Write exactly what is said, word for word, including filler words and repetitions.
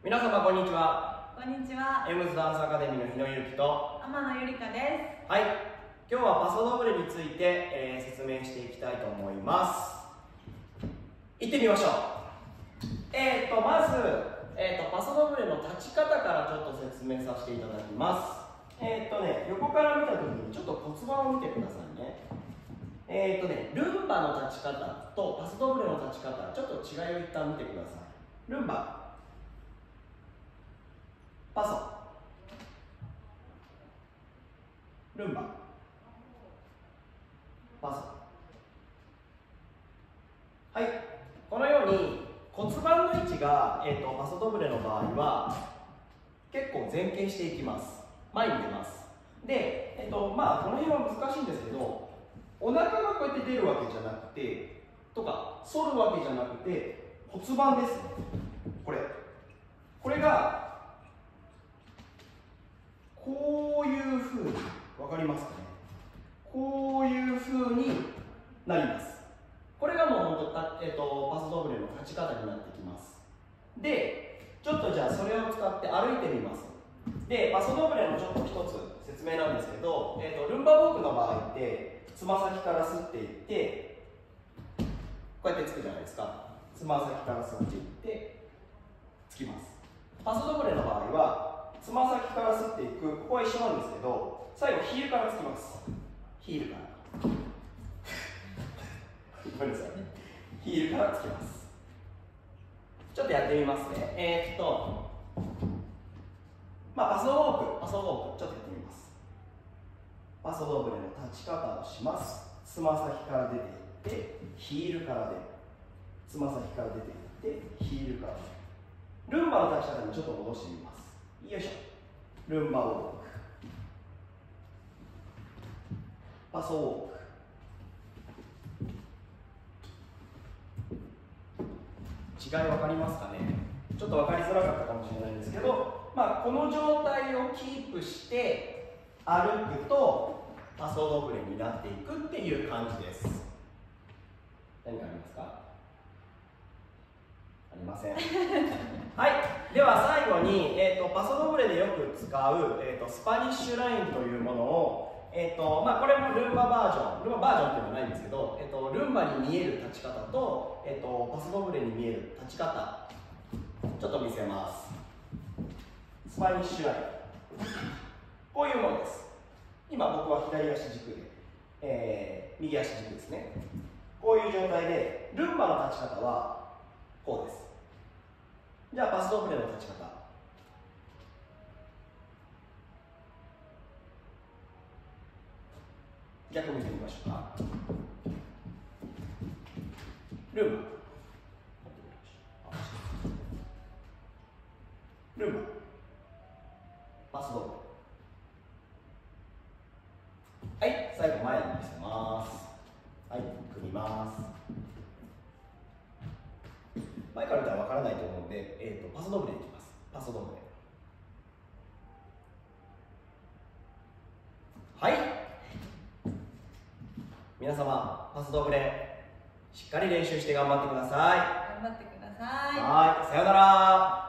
皆様こんにちは。 こんにちは。 エムズダンスアカデミーの日野ゆきと天野ゆりかです。 はい、今日はパソドブレについて、えー、説明していきたいと思います。行ってみましょう。えーとまず、えーとパソドブレの立ち方からちょっと説明させていただきます。えーとね横から見た時にちょっと骨盤を見てくださいね。えーとねルンバの立ち方とパソドブレの立ち方、ちょっと違いを一旦見てください。ルンバ、パソ、ルンバ、パソ。はい、このように骨盤の位置が、えー、とパソドブレの場合は結構前傾していきます。前に出ます。で、えーとまあ、この辺は難しいんですけど、お腹がこうやって出るわけじゃなくてとか反るわけじゃなくて骨盤ですね。これこれがこういうふうに、分かりますかね。こういうふうになります。これがもう本当、えー、とパソドブレの立ち方になってきます。で、ちょっとじゃあそれを使って歩いてみます。で、パソドブレのちょっと一つ説明なんですけど、えー、とルンバウォークの場合ってつま先から吸っていってこうやってつくじゃないですか。つま先から吸っていってつきます。パソドブレの場合はつま先から吸っていく、ここは一緒なんですけど、最後ヒールからつきます。ヒールからごめんなさいね。ヒールからつきます。ちょっとやってみますね。えー、っとまあパソウォーク、パソウォークちょっとやってみます。パソドブレの立ち方をします。つま先から出ていってヒールから出る、つま先から出ていってヒールから出る。ルンバの立ち方にちょっと戻してみます。よいしょ。ルンバウォーク、パソウォーク、違い分かりますかね。ちょっと分かりづらかったかもしれないんですけど、まあ、この状態をキープして歩くとパソドブレになっていくっていう感じです。何かありますか？ありません。はい、では最後に、えー、とパソドブレでよく使う、えー、とスパニッシュラインというものを、えーとまあ、これもルンババージョン、ルンババージョンっていうのはないんですけど、えー、とルンバに見える立ち方と、えー、とパソドブレに見える立ち方、ちょっと見せます。スパニッシュライン、こういうものです。今僕は左足軸で、えー、右足軸ですね。こういう状態でルンバの立ち方はこうです。じゃあパソドブレの立ち方、逆見てみましょうか。ルンバ、ルンバ、パソドブレ。はい、最後前に見せます。はい、組みます。前から見たらわからないと思うので、えーと、パソドブレいきます。パソドブレ。はい。皆様、パソドブレ、しっかり練習して頑張ってください。 頑張ってください。 はい、さようなら。